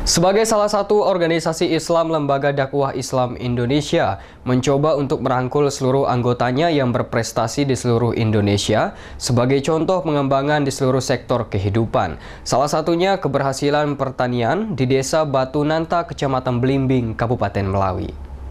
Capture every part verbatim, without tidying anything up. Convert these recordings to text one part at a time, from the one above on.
Sebagai salah satu organisasi Islam Lembaga Dakwah Islam Indonesia mencoba untuk merangkul seluruh anggotanya yang berprestasi di seluruh Indonesia sebagai contoh pengembangan di seluruh sektor kehidupan. Salah satunya keberhasilan pertanian di Desa Batu Nanta, Kecamatan Belimbing, Kabupaten Melawi.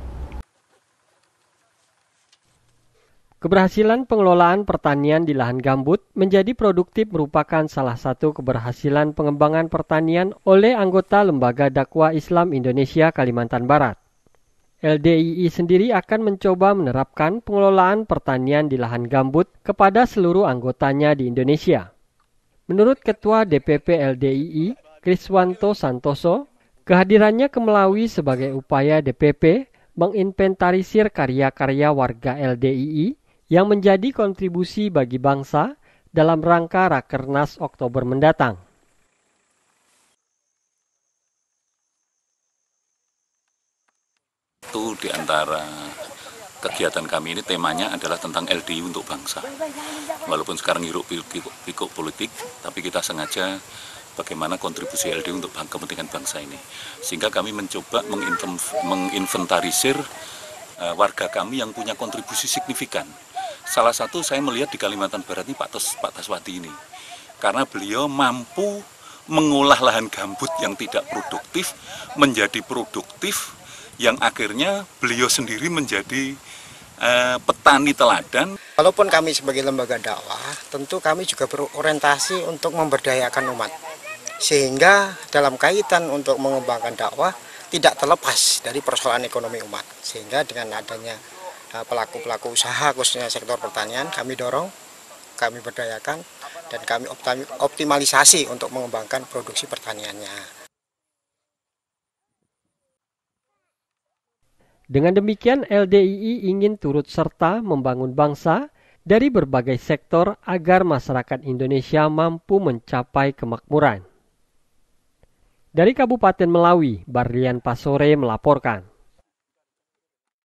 Keberhasilan pengelolaan pertanian di lahan gambut menjadi produktif merupakan salah satu keberhasilan pengembangan pertanian oleh anggota Lembaga Dakwah Islam Indonesia Kalimantan Barat. L D I I sendiri akan mencoba menerapkan pengelolaan pertanian di lahan gambut kepada seluruh anggotanya di Indonesia. Menurut Ketua D P P L D I I, Kriswanto Santoso, kehadirannya ke Melawi sebagai upaya D P P menginventarisir karya-karya warga L D I I yang menjadi kontribusi bagi bangsa dalam rangka Rakernas Oktober mendatang. Itu di antara kegiatan kami ini temanya adalah tentang L D I I untuk bangsa. Walaupun sekarang hiruk-pikuk politik, tapi kita sengaja bagaimana kontribusi L D I I untuk kepentingan bangsa ini. Sehingga kami mencoba menginventarisir uh, warga kami yang punya kontribusi signifikan. Salah satu saya melihat di Kalimantan Barat ini Pak, Tos, Pak Taswati ini. Karena beliau mampu mengolah lahan gambut yang tidak produktif menjadi produktif, yang akhirnya beliau sendiri menjadi uh, petani teladan. Walaupun kami sebagai lembaga dakwah, tentu kami juga berorientasi untuk memberdayakan umat. Sehingga dalam kaitan untuk mengembangkan dakwah tidak terlepas dari persoalan ekonomi umat. Sehingga dengan adanya pelaku-pelaku usaha khususnya sektor pertanian kami dorong, kami berdayakan, dan kami optimalisasi untuk mengembangkan produksi pertaniannya. Dengan demikian L D I I ingin turut serta membangun bangsa dari berbagai sektor agar masyarakat Indonesia mampu mencapai kemakmuran. Dari Kabupaten Melawi, Barlian Pasore melaporkan.